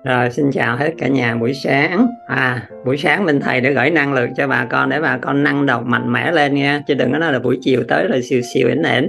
Rồi, xin chào hết cả nhà buổi sáng. Buổi sáng bên thầy để gửi năng lượng cho bà con để bà con năng động mạnh mẽ lên nha, chứ đừng có nói là buổi chiều tới rồi xìu xìu ỉn ỉn.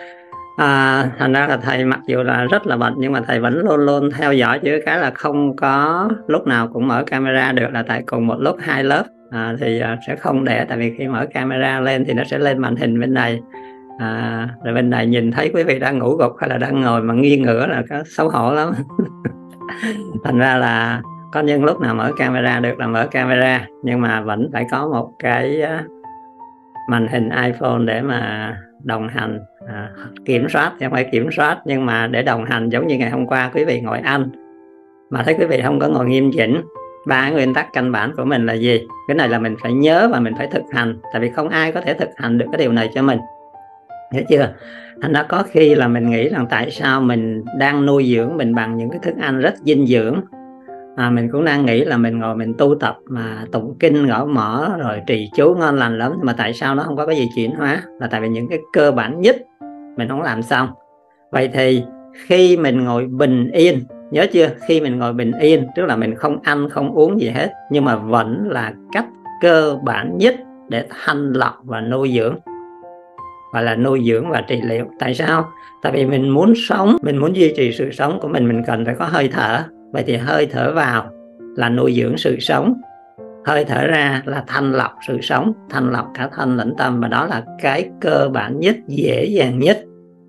Thành ra là thầy mặc dù là rất là bận nhưng mà thầy vẫn luôn luôn theo dõi, chứ cái là không có lúc nào cũng mở camera được, là tại cùng một lúc hai lớp thì sẽ không để, tại vì khi mở camera lên thì nó sẽ lên màn hình bên này. Rồi bên này nhìn thấy quý vị đang ngủ gục hay là đang ngồi mà nghiêng ngửa là có xấu hổ lắm. Thành ra là có những lúc nào mở camera được là mở camera, nhưng mà vẫn phải có một cái màn hình iPhone để mà đồng hành, kiểm soát, không phải kiểm soát nhưng mà để đồng hành. Giống như ngày hôm qua quý vị ngồi ăn mà thấy quý vị không có ngồi nghiêm chỉnh. Ba nguyên tắc căn bản của mình là gì? Cái này là mình phải nhớ và mình phải thực hành, tại vì không ai có thể thực hành được cái điều này cho mình, hiểu chưa? Thành ra có khi là mình nghĩ rằng tại sao mình đang nuôi dưỡng mình bằng những cái thức ăn rất dinh dưỡng, mình cũng đang nghĩ là mình ngồi mình tu tập mà tụng kinh gõ mõ rồi trì chú ngon lành lắm, mà tại sao nó không có cái gì chuyển hóa? Là tại vì những cái cơ bản nhất mình không làm xong. Vậy thì khi mình ngồi bình yên, nhớ chưa, khi mình ngồi bình yên tức là mình không ăn không uống gì hết, nhưng mà vẫn là cách cơ bản nhất để thanh lọc và nuôi dưỡng, gọi là nuôi dưỡng và trị liệu. Tại sao? Tại vì mình muốn sống, mình muốn duy trì sự sống của mình cần phải có hơi thở. Vậy thì hơi thở vào là nuôi dưỡng sự sống, hơi thở ra là thanh lọc sự sống, thanh lọc cả thân lẫn tâm, và đó là cái cơ bản nhất, dễ dàng nhất.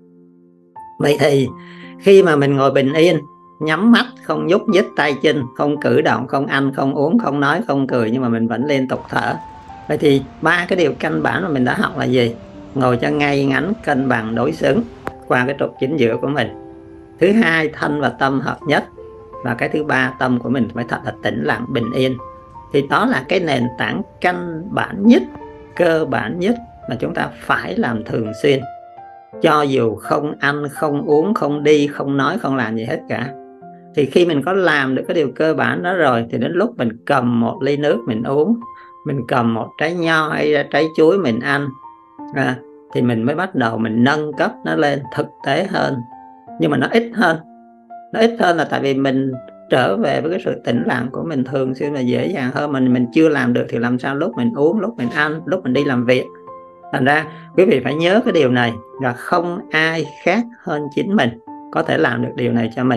Vậy thì khi mà mình ngồi bình yên, nhắm mắt, không nhúc nhích tay chân, không cử động, không ăn, không uống, không nói, không cười, nhưng mà mình vẫn liên tục thở. Vậy thì ba cái điều căn bản mà mình đã học là gì? Ngồi cho ngay ngắn, cân bằng, đối xứng qua cái trục chính giữa của mình. Thứ hai, thân và tâm hợp nhất. Và cái thứ ba, tâm của mình phải thật là tĩnh lặng, bình yên. Thì đó là cái nền tảng căn bản nhất, cơ bản nhất mà chúng ta phải làm thường xuyên, cho dù không ăn, không uống, không đi, không nói, không làm gì hết cả. Thì khi mình có làm được cái điều cơ bản đó rồi, thì đến lúc mình cầm một ly nước mình uống, mình cầm một trái nho hay trái chuối mình ăn, thì mình mới bắt đầu mình nâng cấp nó lên thực tế hơn. Nhưng mà nó ít hơn. Nó ít hơn là tại vì mình trở về với cái sự tĩnh lặng của mình thường xuyên và dễ dàng hơn. Mình chưa làm được thì làm sao lúc mình uống, lúc mình ăn, lúc mình đi làm việc. Thành ra quý vị phải nhớ cái điều này, là không ai khác hơn chính mình có thể làm được điều này cho mình.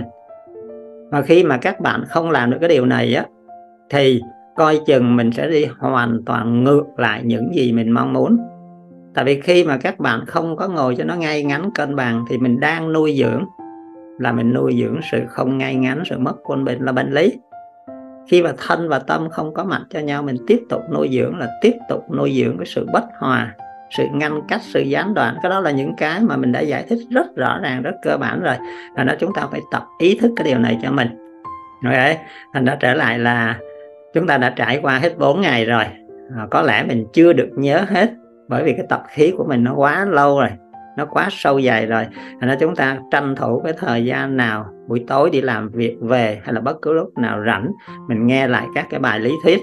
Và khi mà các bạn không làm được cái điều này á, thì coi chừng mình sẽ đi hoàn toàn ngược lại những gì mình mong muốn. Tại vì khi mà các bạn không có ngồi cho nó ngay ngắn cân bằng, thì mình đang nuôi dưỡng, là mình nuôi dưỡng sự không ngay ngắn, sự mất quân bình, là bệnh lý. Khi mà thân và tâm không có mặt cho nhau, mình tiếp tục nuôi dưỡng là tiếp tục nuôi dưỡng cái sự bất hòa, sự ngăn cách, sự gián đoạn. Cái đó là những cái mà mình đã giải thích rất rõ ràng, rất cơ bản rồi. Thành ra chúng ta phải tập ý thức cái điều này cho mình. Okay. Thành ra trở lại là chúng ta đã trải qua hết 4 ngày rồi. Có lẽ mình chưa được nhớ hết, bởi vì cái tập khí của mình nó quá lâu rồi, nó quá sâu dày rồi. Thành ra chúng ta tranh thủ cái thời gian nào, buổi tối đi làm việc về hay là bất cứ lúc nào rảnh, mình nghe lại các cái bài lý thuyết.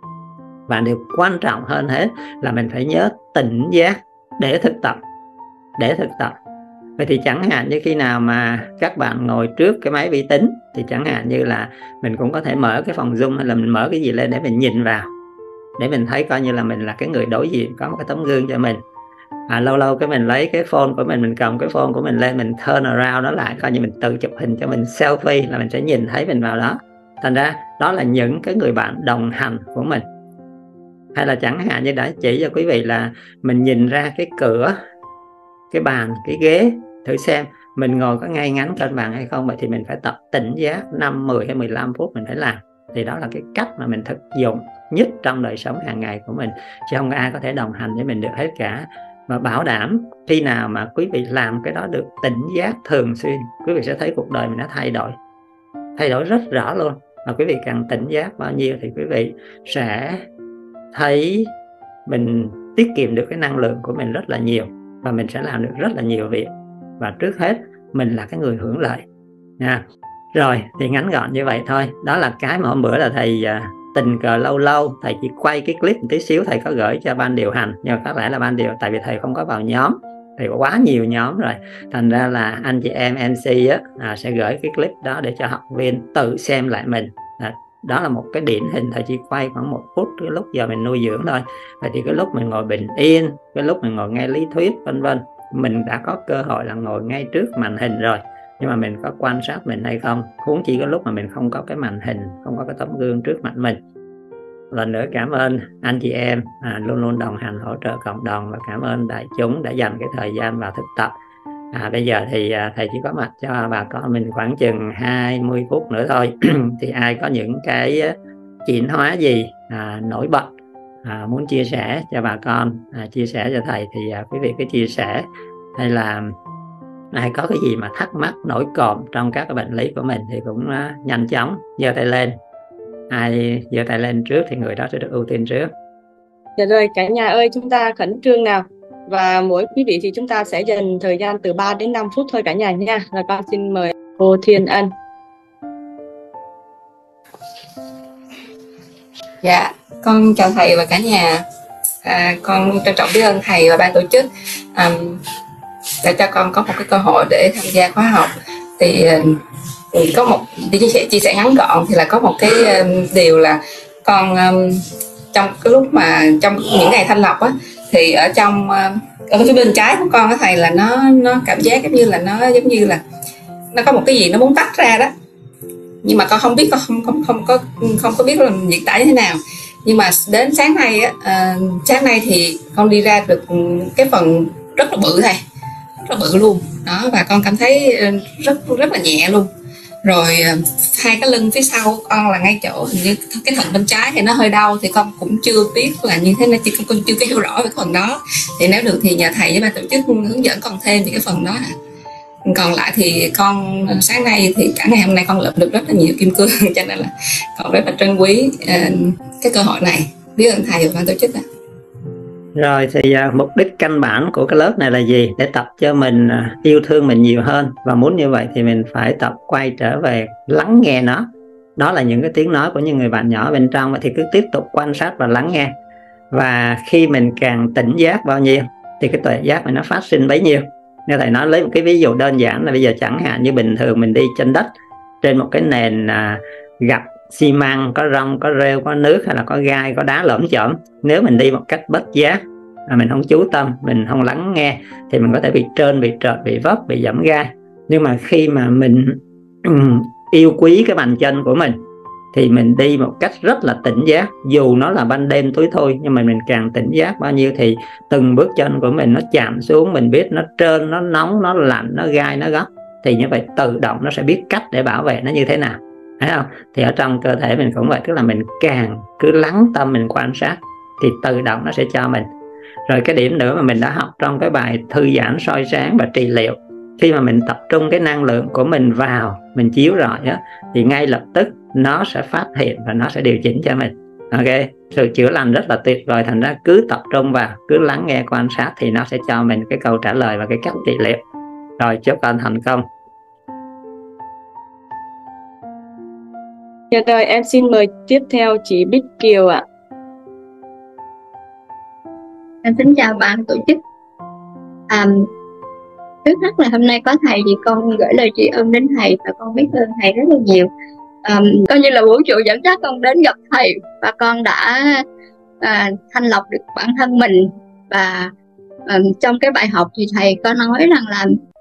Và điều quan trọng hơn hết là mình phải nhớ tỉnh giác để thực tập. Để thực tập. Vậy thì chẳng hạn như khi nào mà các bạn ngồi trước cái máy vi tính, thì chẳng hạn như là mình cũng có thể mở cái phòng Zoom hay là mình mở cái gì lên để mình nhìn vào, để mình thấy coi như là mình là cái người đối diện, có một cái tấm gương cho mình. Lâu lâu cái mình lấy cái phone của mình cầm cái phone của mình lên, mình turn around nó lại, coi như mình tự chụp hình cho mình selfie, là mình sẽ nhìn thấy mình vào đó. Thành ra đó là những cái người bạn đồng hành của mình. Hay là chẳng hạn như đã chỉ cho quý vị là mình nhìn ra cái cửa, cái bàn, cái ghế, thử xem mình ngồi có ngay ngắn cân bằng hay không. Vậy thì mình phải tập tỉnh giác 5, 10 hay 15 phút mình phải làm. Thì đó là cái cách mà mình thực dụng nhất trong đời sống hàng ngày của mình, chứ không ai có thể đồng hành với mình được hết cả. Và bảo đảm khi nào mà quý vị làm cái đó được tỉnh giác thường xuyên, quý vị sẽ thấy cuộc đời mình đã thay đổi rất rõ luôn. Và quý vị càng tỉnh giác bao nhiêu thì quý vị sẽ thấy mình tiết kiệm được cái năng lượng của mình rất là nhiều, và mình sẽ làm được rất là nhiều việc. Và trước hết mình là cái người hưởng lợi nha. Rồi thì ngắn gọn như vậy thôi. Đó là cái mà hôm bữa là thầy tình cờ lâu lâu thầy chỉ quay cái clip một tí xíu, thầy có gửi cho ban điều hành, nhưng mà có lẽ là ban điều, tại vì thầy không có vào nhóm, thì quá nhiều nhóm rồi, thành ra là anh chị em MC sẽ gửi cái clip đó để cho học viên tự xem lại mình. Đó là một cái điển hình thời chỉ quay khoảng 1 phút cái lúc giờ mình nuôi dưỡng thôi. Vậy thì cái lúc mình ngồi bình yên, cái lúc mình ngồi nghe lý thuyết vân vân, mình đã có cơ hội là ngồi ngay trước màn hình rồi, nhưng mà mình có quan sát mình hay không, huống chi cái lúc mà mình không có cái màn hình, không có cái tấm gương trước mặt mình. Lần nữa cảm ơn anh chị em luôn luôn đồng hành hỗ trợ cộng đồng, và cảm ơn đại chúng đã dành cái thời gian vào thực tập. Bây giờ thì thầy chỉ có mặt cho bà con mình khoảng chừng 20 phút nữa thôi. Thì ai có những cái chuyển hóa gì nổi bật muốn chia sẻ cho bà con, chia sẻ cho thầy, thì quý vị cứ chia sẻ, hay là ai có cái gì mà thắc mắc nổi cộm trong các cái bệnh lý của mình thì cũng nhanh chóng giơ tay lên. Ai giơ tay lên trước thì người đó sẽ được ưu tiên trước. Dạ rồi, cả nhà ơi, chúng ta khẩn trương nào. Và mỗi quý vị thì chúng ta sẽ dành thời gian từ 3 đến 5 phút thôi cả nhà nha. Rồi con xin mời cô Thiên Ân. Dạ, con chào thầy và cả nhà. Con trân trọng biết ơn thầy và ban tổ chức đã cho con có một cái cơ hội để tham gia khóa học. Thì có một chia sẻ ngắn gọn thì là có một cái điều là con trong cái lúc mà trong những ngày thanh lọc thì ở trong ở phía bên trái của con thầy là nó cảm giác giống như là nó có một cái gì nó muốn tách ra đó, nhưng mà con không biết, con không có biết là diễn tả như thế nào. Nhưng mà đến sáng nay thì con đi ra được cái phần rất là bự thầy, rất là bự luôn đó, và con cảm thấy rất là nhẹ luôn. Rồi hai cái lưng phía sau con là ngay chỗ hình như cái thận bên trái thì nó hơi đau, thì con cũng chưa biết là như thế nào, con chưa có hiểu rõ về cái phần đó. Thì nếu được thì nhờ thầy với ban tổ chức hướng dẫn con thêm về cái phần đó. Còn lại thì con sáng nay thì cả ngày hôm nay con lượm được rất là nhiều kim cương, cho nên là con rất là trân quý cái cơ hội này. Biết ơn thầy và ban tổ chức ạ. Rồi thì mục đích căn bản của cái lớp này là gì? Để tập cho mình yêu thương mình nhiều hơn. Và muốn như vậy thì mình phải tập quay trở về lắng nghe nó. Đó là những cái tiếng nói của những người bạn nhỏ bên trong. Thì cứ tiếp tục quan sát và lắng nghe. Và khi mình càng tỉnh giác bao nhiêu thì cái tuệ giác mình nó phát sinh bấy nhiêu. Như thầy nói, lấy một cái ví dụ đơn giản là bây giờ chẳng hạn như bình thường mình đi trên đất, trên một cái nền gạch xi măng, có rong, có rêu, có nước, hay là có gai, có đá lởm chởm. Nếu mình đi một cách bất giác, mình không chú tâm, mình không lắng nghe, thì mình có thể bị trơn, bị trợt, bị vấp, bị giẫm gai. Nhưng mà khi mà mình yêu quý cái bàn chân của mình thì mình đi một cách rất là tỉnh giác. Dù nó là ban đêm tối thôi, nhưng mà mình càng tỉnh giác bao nhiêu thì từng bước chân của mình nó chạm xuống, mình biết nó trơn, nó nóng, nó lạnh, nó gai, nó góc. Thì như vậy tự động nó sẽ biết cách để bảo vệ nó như thế nào, thấy không? Thì ở trong cơ thể mình cũng vậy, tức là mình càng cứ lắng tâm mình quan sát thì tự động nó sẽ cho mình. Rồi cái điểm nữa mà mình đã học trong cái bài thư giãn, soi sáng và trị liệu, khi mà mình tập trung cái năng lượng của mình vào, mình chiếu rọi thì ngay lập tức nó sẽ phát hiện và nó sẽ điều chỉnh cho mình. Ok, sự chữa lành rất là tuyệt vời. Thành ra cứ tập trung vào, cứ lắng nghe quan sát thì nó sẽ cho mình cái câu trả lời và cái cách trị liệu. Rồi chúc con thành công. Dạ rồi, em xin mời tiếp theo chị Bích Kiều ạ. Em xin chào ban tổ chức. Trước hết là hôm nay có thầy thì con gửi lời tri ân đến thầy, và con biết ơn thầy rất là nhiều. Coi như là vũ trụ dẫn dắt con đến gặp thầy, và con đã thanh lọc được bản thân mình. Và trong cái bài học thì thầy có nói rằng là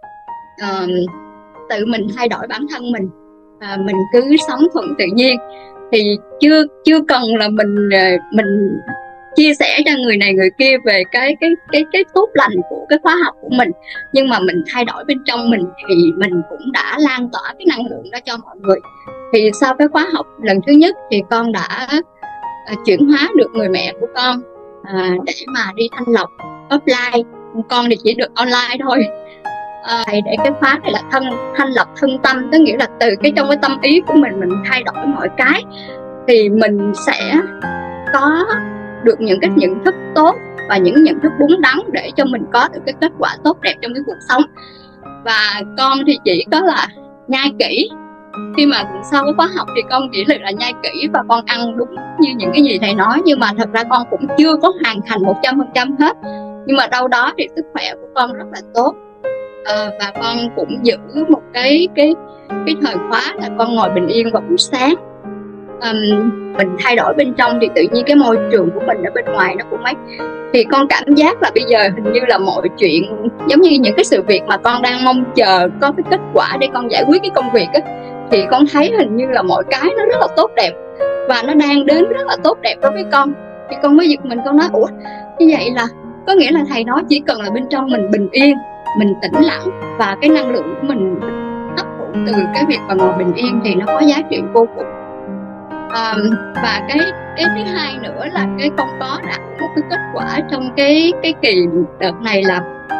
tự mình thay đổi bản thân mình cứ sống thuận tự nhiên, thì chưa cần là mình chia sẻ cho người này người kia về cái tốt lành của cái khóa học của mình, nhưng mà mình thay đổi bên trong mình thì mình cũng đã lan tỏa cái năng lượng đó cho mọi người. Thì sau cái khóa học lần thứ nhất thì con đã chuyển hóa được người mẹ của con để mà đi thanh lọc offline. Con thì chỉ được online thôi. Thầy để cái khóa này là thanh lọc thân tâm, tức nghĩa là từ trong cái tâm ý của mình thay đổi mọi cái thì mình sẽ có được những cái nhận thức tốt và những nhận thức đúng đắn để cho mình có được cái kết quả tốt đẹp trong cái cuộc sống. Và con thì chỉ có là nhai kỹ. Khi mà sau cái khóa học thì con chỉ là nhai kỹ và con ăn đúng như những cái gì thầy nói, nhưng mà thật ra con cũng chưa có hoàn thành 100% hết. nhưng mà đâu đó thì sức khỏe của con rất là tốt. Và con cũng giữ một cái thời khóa là con ngồi bình yên vào buổi sáng. Mình thay đổi bên trong thì tự nhiên cái môi trường của mình ở bên ngoài nó cũng ấy. Thì con cảm giác là bây giờ hình như là mọi chuyện, giống như những cái sự việc mà con đang mong chờ có cái kết quả để con giải quyết cái công việc á, thì con thấy hình như là mọi cái nó rất là tốt đẹp và nó đang đến rất là tốt đẹp đối với con. Thì con mới giật mình, con nói ủa, như vậy là có nghĩa là thầy nói chỉ cần là bên trong mình bình yên, mình tĩnh lặng và cái năng lượng của mình hấp thụ từ cái việc mà ngồi bình yên thì nó có giá trị vô cùng. Và cái thứ hai nữa là cái con có đạt một cái kết quả trong cái kỳ đợt này là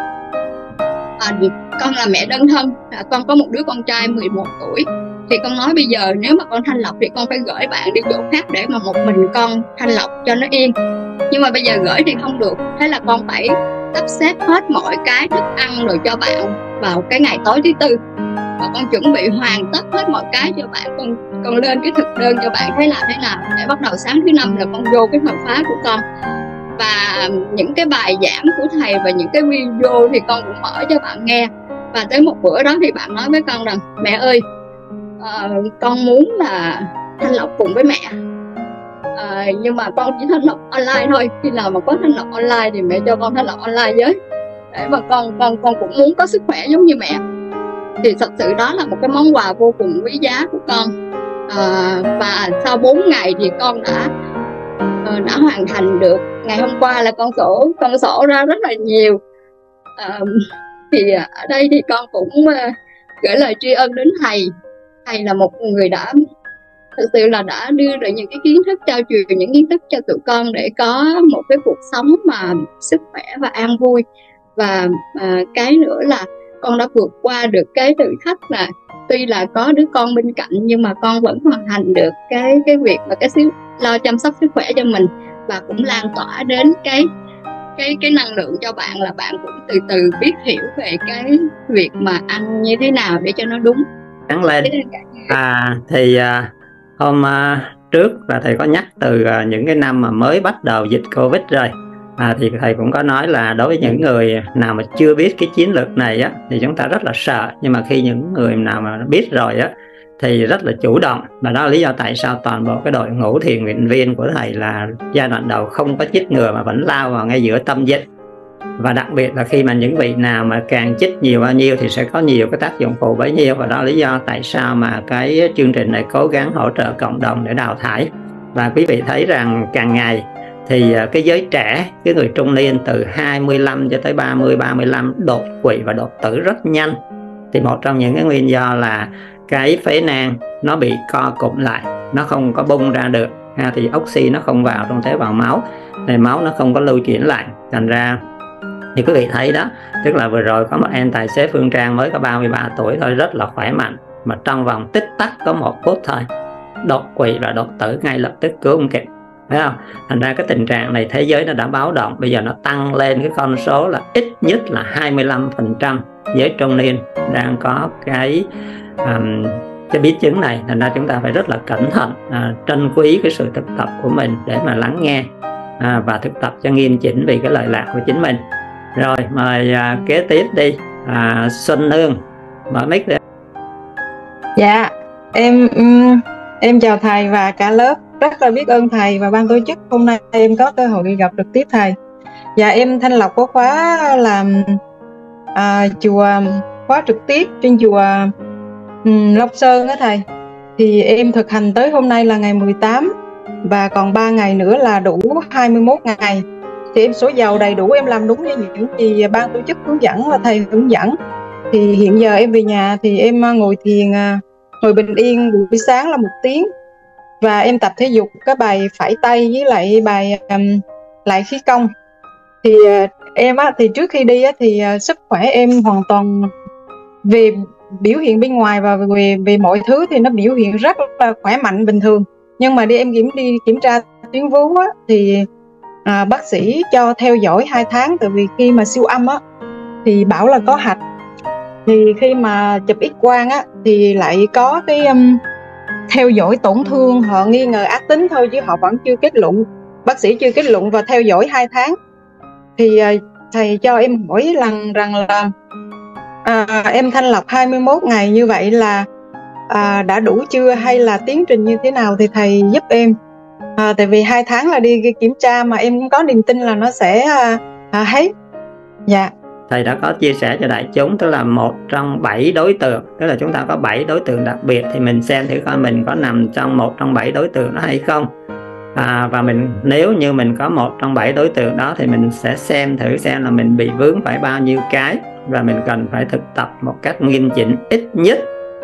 con là mẹ đơn thân, con có một đứa con trai 11 tuổi. Thì con nói bây giờ nếu mà con thanh lọc thì con phải gửi bạn đi chỗ khác để mà một mình con thanh lọc cho nó yên. Nhưng mà bây giờ gửi thì không được, thế là con phải sắp xếp hết mọi cái thức ăn rồi cho bạn vào cái ngày tối thứ tư, và con chuẩn bị hoàn tất hết mọi cái cho bạn. Con lên cái thực đơn cho bạn thế nào để bắt đầu sáng thứ năm là con vô cái thời khóa của con. Và những cái bài giảng của thầy và những cái video thì con cũng mở cho bạn nghe. Và tới một bữa đó thì bạn nói với con rằng mẹ ơi, con muốn là thanh lọc cùng với mẹ, nhưng mà con chỉ thanh lọc online thôi. Khi nào mà có thanh lọc online thì mẹ cho con thanh lọc online với, để mà con cũng muốn có sức khỏe giống như mẹ. Thì thật sự đó là một cái món quà vô cùng quý giá của con. Và sau 4 ngày thì con đã hoàn thành được. Ngày hôm qua là con sổ ra rất là nhiều. Thì ở đây thì con cũng gửi lời tri ân đến thầy. Thầy là một người đã thực sự là đã đưa được những cái kiến thức, trao truyền những kiến thức cho tụi con để có một cái cuộc sống mà sức khỏe và an vui. Và cái nữa là con đã vượt qua được cái thử thách là tuy là có đứa con bên cạnh nhưng mà con vẫn hoàn thành được cái việc mà cái lo chăm sóc sức khỏe cho mình, và cũng lan tỏa đến cái năng lượng cho bạn, là bạn cũng từ từ biết hiểu về cái việc mà ăn như thế nào để cho nó đúng. Gắn lên. Thì hôm trước là thầy có nhắc từ những cái năm mà mới bắt đầu dịch Covid rồi. Thì thầy cũng có nói là đối với những người nào mà chưa biết cái chiến lược này á, thì chúng ta rất là sợ. Nhưng mà khi những người nào mà biết rồi á, thì rất là chủ động. Và đó là lý do tại sao toàn bộ cái đội ngũ thiện nguyện viên của thầy là giai đoạn đầu không có chích ngừa mà vẫn lao vào ngay giữa tâm dịch. Và đặc biệt là khi mà những vị nào mà càng chích nhiều bao nhiêu thì sẽ có nhiều cái tác dụng phụ bấy nhiêu. Và đó là lý do tại sao mà cái chương trình này cố gắng hỗ trợ cộng đồng để đào thải. Và quý vị thấy rằng càng ngày thì cái giới trẻ, cái người trung niên từ 25 cho tới 30, 35 đột quỵ và đột tử rất nhanh. Thì một trong những cái nguyên do là cái phế nang nó bị co cụm lại, nó không có bung ra được, thì oxy nó không vào trong tế bào máu, thì máu nó không có lưu chuyển lại. Thành ra thì quý vị thấy đó, tức là vừa rồi có một em tài xế Phương Trang mới có 33 tuổi thôi, rất là khỏe mạnh, mà trong vòng tích tắc có 1 phút thôi đột quỵ và đột tử ngay lập tức, cứu không kịp, thấy không? Thành ra cái tình trạng này thế giới nó đã báo động, bây giờ nó tăng lên cái con số là ít nhất là 25% giới trung niên đang có cái biến chứng này. Thành ra chúng ta phải rất là cẩn thận, trân quý cái sự thực tập của mình để mà lắng nghe và thực tập cho nghiêm chỉnh vì cái lời lạc của chính mình. Rồi mời kế tiếp đi, Xuân Nương, mở mic đi. Dạ, em chào thầy và cả lớp. Rất là biết ơn thầy và ban tổ chức. Hôm nay em có cơ hội gặp được tiếp thầy. Dạ, em thanh lọc có khóa làm chùa, khóa trực tiếp trên chùa Long Sơn đó thầy. Thì em thực hành tới hôm nay là ngày 18 và còn 3 ngày nữa là đủ 21 ngày. Thì em số dầu đầy đủ, em làm đúng như những gì ban tổ chức hướng dẫn và thầy hướng dẫn. Thì hiện giờ em về nhà thì em ngồi thiền, ngồi bình yên buổi sáng là 1 tiếng. Và em tập thể dục cái bài phẩy tay với lại bài lại khí công. Thì em thì trước khi đi thì sức khỏe em hoàn toàn về biểu hiện bên ngoài và về mọi thứ thì nó biểu hiện rất là khỏe mạnh bình thường. Nhưng mà em kiểm tra tuyến vú thì bác sĩ cho theo dõi 2 tháng, tại vì khi mà siêu âm thì bảo là có hạch. Thì khi mà chụp X-quang thì lại có cái theo dõi tổn thương, họ nghi ngờ ác tính thôi chứ họ vẫn chưa kết luận, bác sĩ chưa kết luận, và theo dõi 2 tháng. Thì thầy cho em hỏi rằng là em thanh lọc 21 ngày như vậy là đã đủ chưa, hay là tiến trình như thế nào thì thầy giúp em. Tại vì 2 tháng là đi kiểm tra mà em cũng có niềm tin là nó sẽ hết. Dạ. Thầy đã có chia sẻ cho đại chúng, tức là 1 trong 7 đối tượng, tức là chúng ta có 7 đối tượng đặc biệt, thì mình xem thử coi mình có nằm trong 1 trong 7 đối tượng đó hay không. Và nếu như mình có 1 trong 7 đối tượng đó thì mình sẽ xem thử xem là mình bị vướng phải bao nhiêu cái, và mình cần phải thực tập một cách nghiêm chỉnh ít nhất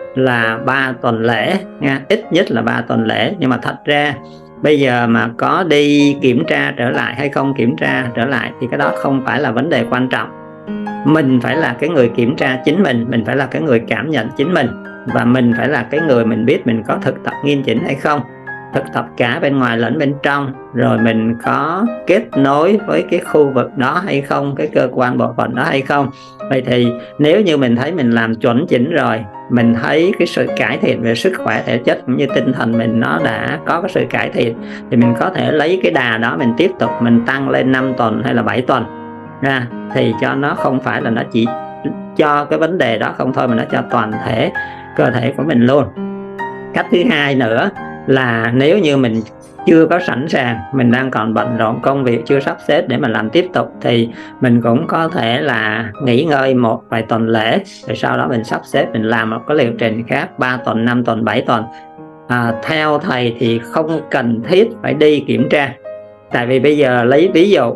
là 3 tuần lễ nha, ít nhất là 3 tuần lễ. Nhưng mà thật ra bây giờ mà có đi kiểm tra trở lại hay không kiểm tra trở lại thì cái đó không phải là vấn đề quan trọng. Mình phải là cái người kiểm tra chính mình phải là cái người cảm nhận chính mình, và mình phải là cái người mình biết mình có thực tập nghiêm chỉnh hay không, thực tập cả bên ngoài lẫn bên trong, rồi mình có kết nối với cái khu vực đó hay không, cái cơ quan bộ phận đó hay không. Vậy thì nếu như mình thấy mình làm chuẩn chỉnh rồi, mình thấy cái sự cải thiện về sức khỏe thể chất cũng như tinh thần mình nó đã có cái sự cải thiện, thì mình có thể lấy cái đà đó mình tiếp tục mình tăng lên 5 tuần hay là 7 tuần ra, thì cho nó không phải là nó chỉ cho cái vấn đề đó không thôi, mà nó cho toàn thể cơ thể của mình luôn. Cách thứ hai nữa là nếu như mình chưa có sẵn sàng, mình đang còn bận rộn công việc, chưa sắp xếp để mình làm tiếp tục, thì mình cũng có thể là nghỉ ngơi một vài tuần lễ, rồi sau đó mình sắp xếp mình làm một cái liệu trình khác 3 tuần, 5 tuần, 7 tuần. Theo thầy thì không cần thiết phải đi kiểm tra. Tại vì bây giờ lấy ví dụ,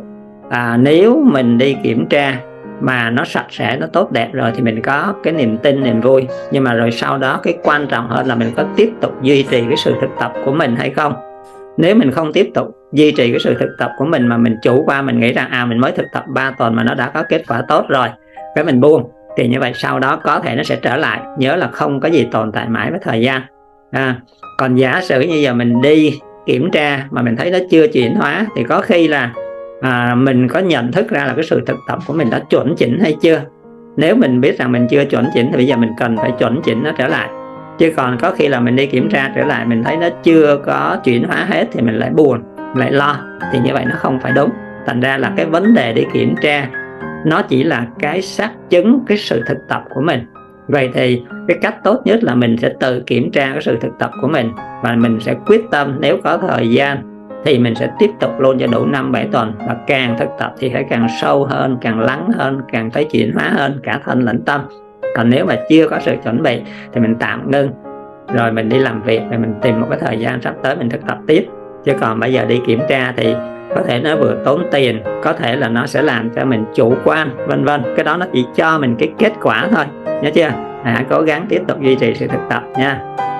nếu mình đi kiểm tra mà nó sạch sẽ, nó tốt đẹp rồi thì mình có cái niềm tin, niềm vui. Nhưng mà rồi sau đó cái quan trọng hơn là mình có tiếp tục duy trì cái sự thực tập của mình hay không. Nếu mình không tiếp tục duy trì cái sự thực tập của mình mà mình chủ quan, mình nghĩ rằng mình mới thực tập 3 tuần mà nó đã có kết quả tốt rồi, cái mình buông, thì như vậy sau đó có thể nó sẽ trở lại. Nhớ là không có gì tồn tại mãi với thời gian. Còn giả sử như giờ mình đi kiểm tra mà mình thấy nó chưa chuyển hóa, thì có khi là mình có nhận thức ra là cái sự thực tập của mình đã chuẩn chỉnh hay chưa. Nếu mình biết rằng mình chưa chuẩn chỉnh thì bây giờ mình cần phải chuẩn chỉnh nó trở lại. Chứ còn có khi là mình đi kiểm tra trở lại mình thấy nó chưa có chuyển hóa hết thì mình lại buồn, lại lo, thì như vậy nó không phải đúng. Thành ra là cái vấn đề đi kiểm tra nó chỉ là cái xác chứng cái sự thực tập của mình. Vậy thì cái cách tốt nhất là mình sẽ tự kiểm tra cái sự thực tập của mình, và mình sẽ quyết tâm nếu có thời gian thì mình sẽ tiếp tục luôn cho đủ 5-7 tuần. Và càng thực tập thì phải càng sâu hơn, càng lắng hơn, càng thấy chuyển hóa hơn cả thân lẫn tâm. Còn nếu mà chưa có sự chuẩn bị thì mình tạm ngưng, rồi mình đi làm việc, rồi mình tìm một cái thời gian sắp tới mình thực tập tiếp. Chứ còn bây giờ đi kiểm tra thì có thể nó vừa tốn tiền, có thể là nó sẽ làm cho mình chủ quan, vân vân. Cái đó nó chỉ cho mình cái kết quả thôi, nhớ chưa? Cố gắng tiếp tục duy trì sự thực tập nha.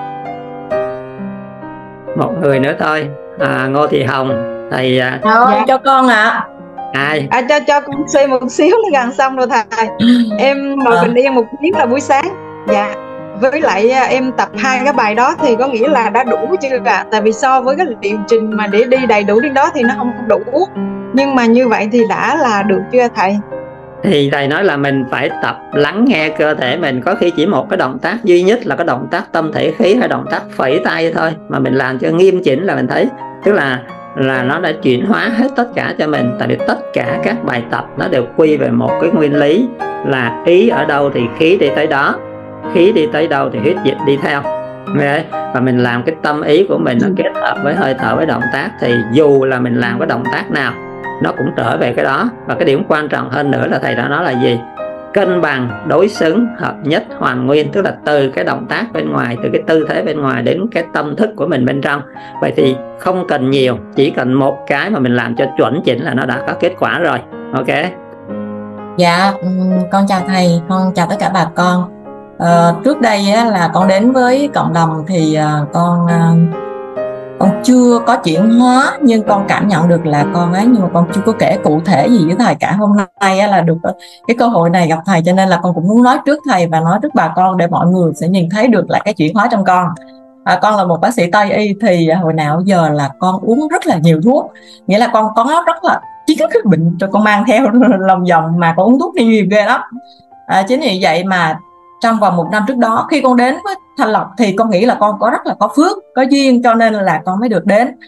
Một người nữa thôi, Ngô Thị Hồng, thầy cho con ạ. Ai? Cho con suy một xíu là gần xong rồi thầy. Em ngồi bình yên một tiếng là buổi sáng. Dạ. Với lại em tập 2 cái bài đó thì có nghĩa là đã đủ chưa ạ? Tại vì so với cái liệu trình mà để đi đầy đủ đến đó thì nó không đủ. Nhưng mà như vậy thì đã là được chưa thầy? Thì thầy nói là mình phải tập lắng nghe cơ thể mình. Có khi chỉ một cái động tác duy nhất là cái động tác tâm thể khí hay động tác phẩy tay thôi, mà mình làm cho nghiêm chỉnh là mình thấy, tức là nó đã chuyển hóa hết tất cả cho mình. Tại vì tất cả các bài tập nó đều quy về một cái nguyên lý là ý ở đâu thì khí đi tới đó, khí đi tới đâu thì huyết dịch đi theo. Và mình làm cái tâm ý của mình nó kết hợp với hơi thở, với động tác, thì dù là mình làm cái động tác nào nó cũng trở về cái đó. Và cái điểm quan trọng hơn nữa là thầy đã nói là gì? Cân bằng, đối xứng, hợp nhất, hoàn nguyên. Tức là từ cái động tác bên ngoài, từ cái tư thế bên ngoài đến cái tâm thức của mình bên trong. Vậy thì không cần nhiều, chỉ cần một cái mà mình làm cho chuẩn chỉnh là nó đã có kết quả rồi. Ok. Dạ, con chào thầy, con chào tất cả bà con. Trước đây là con đến với cộng đồng thì con chưa có chuyển hóa, nhưng con cảm nhận được là con ấy, nhưng mà con chưa có kể cụ thể gì với thầy cả. Hôm nay là được cái cơ hội này gặp thầy, cho nên là con cũng muốn nói trước thầy và nói trước bà con để mọi người sẽ nhìn thấy được là cái chuyển hóa trong con. Con là một bác sĩ Tây y thì hồi nào giờ là con uống rất là nhiều thuốc, nghĩa là con có rất là 9 cái bệnh cho con mang theo lòng vòng mà con uống thuốc nhiều ghê lắm. Chính vì vậy mà trong vòng 1 năm trước đó, khi con đến với Thanh Lộc thì con nghĩ là con có rất là có phước, có duyên, cho nên là con mới được đến.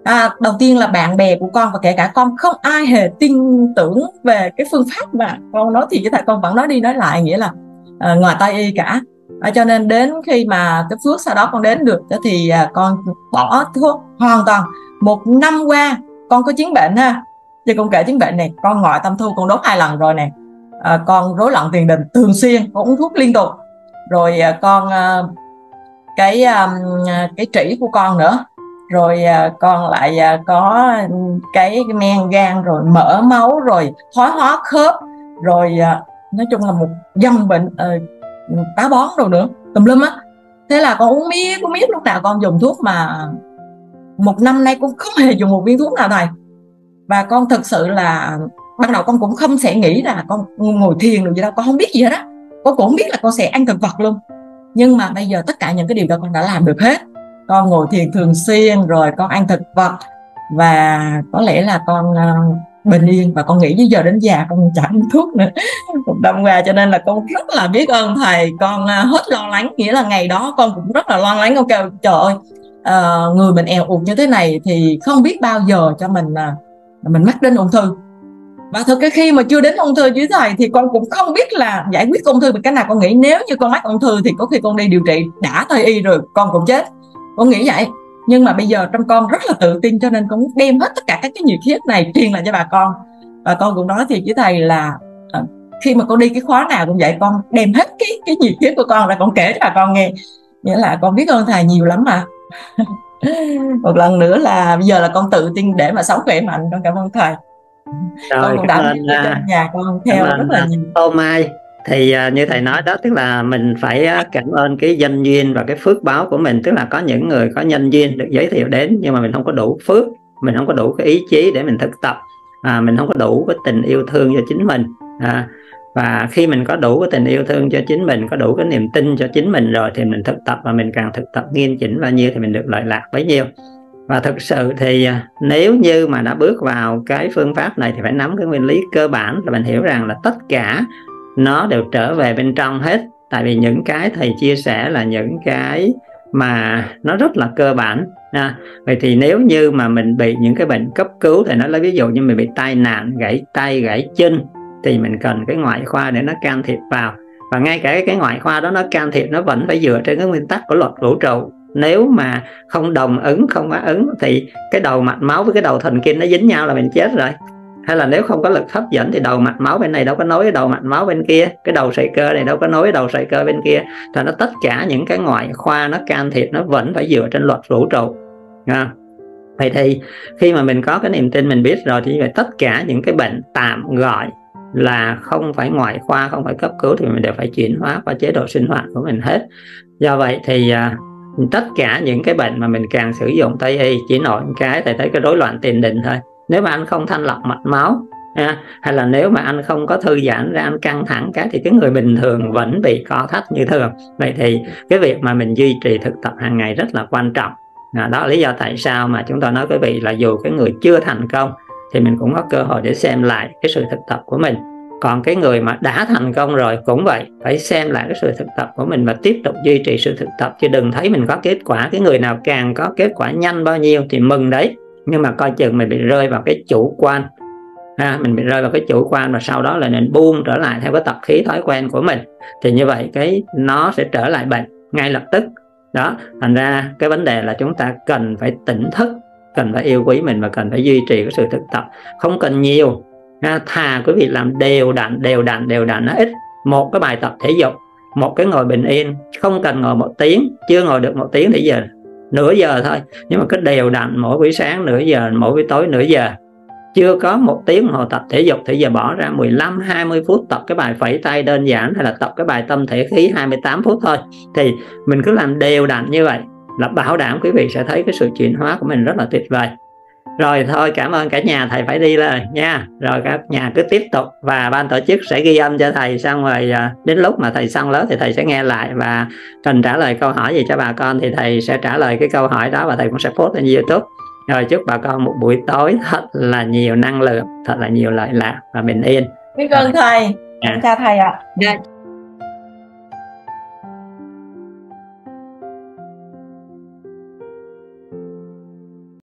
Đầu tiên là bạn bè của con và kể cả con không ai hề tin tưởng về cái phương pháp mà con nói thì với thầy, con vẫn nói đi nói lại, nghĩa là ngoài Tây y cả. Cho nên đến khi mà cái phước sau đó con đến được thì con bỏ thuốc hoàn toàn. 1 năm qua con có chứng bệnh ha, thì con kể chứng bệnh này, con ngoại tâm thu con đốt 2 lần rồi nè, con rối loạn tiền đình thường xuyên, con uống thuốc liên tục rồi, con cái trĩ của con nữa, rồi con lại có cái men gan, rồi mỡ máu, rồi thoái hóa khớp, rồi nói chung là một dòng bệnh táo bón rồi nữa, tùm lum á. Thế là con uống miết lúc nào con dùng thuốc, mà 1 năm nay con không hề dùng một viên thuốc nào thầy. Và con thực sự là ban đầu con cũng không sẽ nghĩ là con ngồi thiền được gì đâu, con không biết gì hết á, con cũng không biết là con sẽ ăn thực vật luôn. Nhưng mà bây giờ tất cả những cái điều đó con đã làm được hết. Con ngồi thiền thường xuyên, rồi con ăn thực vật, và có lẽ là con bình yên, và con nghĩ đến giờ đến già con chẳng ăn thuốc nữa. 1 năm qua, cho nên là con rất là biết ơn thầy. Con hết lo lắng, nghĩa là ngày đó con cũng rất là lo lắng. Con kêu trời ơi, người mình èo uột như thế này thì không biết bao giờ cho mình mắc đến ung thư. Và thực cái khi mà chưa đến ung thư với thầy thì con cũng không biết là giải quyết ung thư bằng cách nào. Con nghĩ nếu như con mắc ung thư thì có khi con đi điều trị đã Tây y rồi con cũng chết, con nghĩ vậy. Nhưng mà bây giờ trong con rất là tự tin, cho nên con đem hết tất cả các cái nhiệt huyết này truyền lại cho bà con. Và con cũng nói thiệt với thầy là khi mà con đi cái khóa nào cũng vậy, con đem hết cái nhiệt huyết của con ra con kể cho bà con nghe. Nghĩa là con biết ơn thầy nhiều lắm mà. Một lần nữa là bây giờ là con tự tin để mà sống khỏe mạnh. Con cảm ơn thầy. Rồi, Con cũng đã biết nhà con theo rất là nhiều. Tô Mai thì như thầy nói đó, tức là mình phải cảm ơn cái nhân duyên và cái phước báo của mình. Tức là có những người có nhân duyên được giới thiệu đến, nhưng mà mình không có đủ phước, mình không có đủ cái ý chí để mình thực tập, mình không có đủ cái tình yêu thương cho chính mình. Và khi mình có đủ cái tình yêu thương cho chính mình, có đủ cái niềm tin cho chính mình rồi, thì mình thực tập, và mình càng thực tập nghiêm chỉnh bao nhiêu thì mình được lợi lạc bấy nhiêu. Và thực sự thì nếu như mà đã bước vào cái phương pháp này thì phải nắm cái nguyên lý cơ bản, là mình hiểu rằng là tất cả nó đều trở về bên trong hết. Tại vì những cái thầy chia sẻ là những cái mà nó rất là cơ bản. Vậy thì nếu như mà mình bị những cái bệnh cấp cứu, thì nó lấy ví dụ như mình bị tai nạn, gãy tay, gãy chân, thì mình cần cái ngoại khoa để nó can thiệp vào. Và ngay cả cái ngoại khoa đó nó can thiệp, nó vẫn phải dựa trên cái nguyên tắc của luật vũ trụ. Nếu mà không đồng ứng, không phá ứng, thì cái đầu mạch máu với cái đầu thần kinh nó dính nhau là mình chết rồi. Hay là nếu không có lực hấp dẫn thì đầu mạch máu bên này đâu có nối với đầu mạch máu bên kia, cái đầu sợi cơ này đâu có nối với đầu sợi cơ bên kia. Thì nó tất cả những cái ngoại khoa nó can thiệp, nó vẫn phải dựa trên luật vũ trụ. Vậy thì khi mà mình có cái niềm tin, mình biết rồi, thì như vậy tất cả những cái bệnh tạm gọi là không phải ngoại khoa, không phải cấp cứu, thì mình đều phải chuyển hóa qua chế độ sinh hoạt của mình hết. Do vậy thì tất cả những cái bệnh mà mình càng sử dụng Tây y, chỉ nổi một cái thầy thấy cái rối loạn tiền đình thôi. Nếu mà anh không thanh lọc mạch máu, hay là nếu mà anh không có thư giãn ra, anh căng thẳng cái, thì cái người bình thường vẫn bị co thắt như thường. Vậy thì cái việc mà mình duy trì thực tập hàng ngày rất là quan trọng. Đó là lý do tại sao mà chúng tôi nói quý vị là dù cái người chưa thành công thì mình cũng có cơ hội để xem lại cái sự thực tập của mình. Còn cái người mà đã thành công rồi cũng vậy, phải xem lại cái sự thực tập của mình và tiếp tục duy trì sự thực tập. Chứ đừng thấy mình có kết quả, cái người nào càng có kết quả nhanh bao nhiêu thì mừng đấy, nhưng mà coi chừng mình bị rơi vào cái chủ quan. Mình bị rơi vào cái chủ quan, và sau đó là nên buông trở lại theo cái tập khí thói quen của mình, thì như vậy cái nó sẽ trở lại bệnh ngay lập tức. Đó, thành ra cái vấn đề là chúng ta cần phải tỉnh thức, cần phải yêu quý mình, và cần phải duy trì cái sự thực tập. Không cần nhiều, thà quý vị làm đều đặn nó ít. Một cái bài tập thể dục, một cái ngồi bình yên, không cần ngồi 1 tiếng, chưa ngồi được 1 tiếng thì giờ nửa giờ thôi, nhưng mà cứ đều đặn mỗi buổi sáng nửa giờ, mỗi buổi tối nửa giờ. Chưa có 1 tiếng hồ tập thể dục thì giờ bỏ ra 15-20 phút tập cái bài phẩy tay đơn giản, hay là tập cái bài tâm thể khí 28 phút thôi. Thì mình cứ làm đều đặn như vậy là bảo đảm quý vị sẽ thấy cái sự chuyển hóa của mình rất là tuyệt vời. Rồi thôi, cảm ơn cả nhà, thầy phải đi rồi nha. Rồi các nhà cứ tiếp tục, và ban tổ chức sẽ ghi âm cho thầy, xong rồi đến lúc mà thầy xong lớp thì thầy sẽ nghe lại, và cần trả lời câu hỏi gì cho bà con thì thầy sẽ trả lời cái câu hỏi đó, và thầy cũng sẽ post lên YouTube. Rồi chúc bà con một buổi tối thật là nhiều năng lượng, thật là nhiều lợi lạc và bình yên. Biết ơn thầy. Chào thầy ạ.